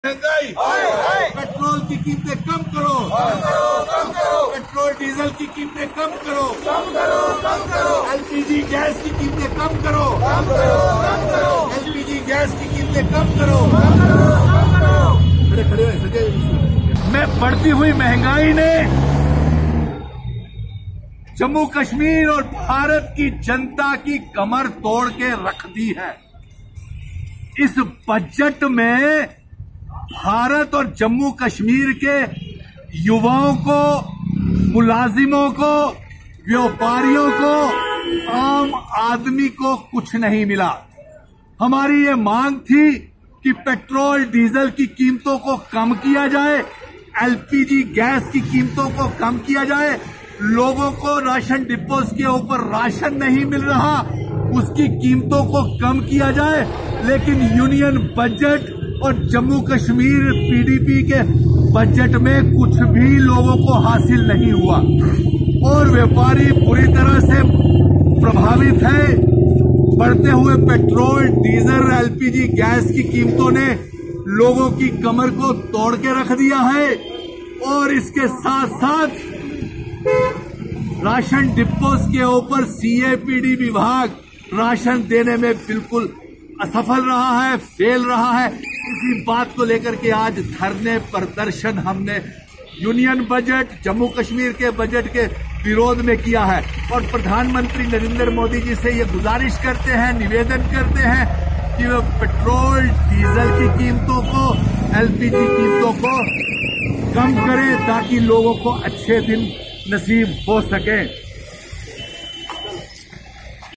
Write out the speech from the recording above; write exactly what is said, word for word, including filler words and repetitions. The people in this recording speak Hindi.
महंगाई, पेट्रोल की कीमतें कम करो, पेट्रोल डीजल की कीमतें कम करो, एलपीजी गैस की कीमतें कम करो, एलपीजी गैस की कीमतें कम करो। खड़े खड़े सजे। मैं बढ़ती हुई महंगाई ने जम्मू कश्मीर और भारत की जनता की कमर तोड़ के रख दी है। इस बजट में भारत और जम्मू कश्मीर के युवाओं को, मुलाजिमों को, व्यापारियों को, आम आदमी को कुछ नहीं मिला। हमारी ये मांग थी कि पेट्रोल डीजल की कीमतों को कम किया जाए, एलपीजी गैस की कीमतों को कम किया जाए। लोगों को राशन डिपोज के ऊपर राशन नहीं मिल रहा, उसकी कीमतों को कम किया जाए। लेकिन यूनियन बजट और जम्मू कश्मीर पीडीपी के बजट में कुछ भी लोगों को हासिल नहीं हुआ और व्यापारी पूरी तरह से प्रभावित है। बढ़ते हुए पेट्रोल, डीजल, एलपीजी गैस की कीमतों ने लोगों की कमर को तोड़ के रख दिया है और इसके साथ साथ राशन डिपोज के ऊपर सीएपीडी विभाग राशन देने में बिल्कुल असफल रहा है, फेल रहा है। इसी बात को लेकर के आज धरने प्रदर्शन हमने यूनियन बजट, जम्मू कश्मीर के बजट के विरोध में किया है और प्रधानमंत्री नरेंद्र मोदी जी से ये गुजारिश करते हैं, निवेदन करते हैं कि वो पेट्रोल डीजल की कीमतों को, एलपीजी कीमतों को कम करें ताकि लोगों को अच्छे दिन नसीब हो सके।